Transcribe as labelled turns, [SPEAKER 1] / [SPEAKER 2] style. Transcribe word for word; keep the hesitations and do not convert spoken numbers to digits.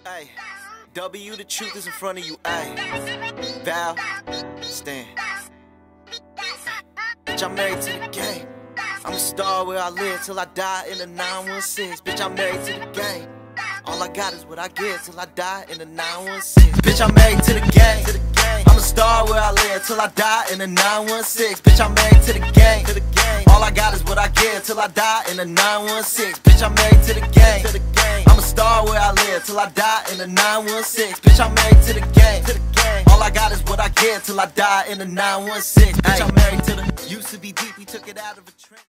[SPEAKER 1] Ay, W, the truth is in front of you. Ay, Val, stand. Bitch, I'm married to the game. I'm a star where I live till I die in the nine one six. Bitch, I'm married to the game. All I got is what I get till I die in the nine one six. Bitch, I'm married to the game. I'm a star where I live till I die in the nine one six. Bitch, I'm married to the game. All I got is what I get till I die in the nine one six. Bitch, I'm married to the game. I'm a star where I live till I die in the nine one six. Bitch, I'm married to the game. All I got is what I get till I die in the nine one six. Bitch, I'm married to the. Used to be deep, we took it out of a trend.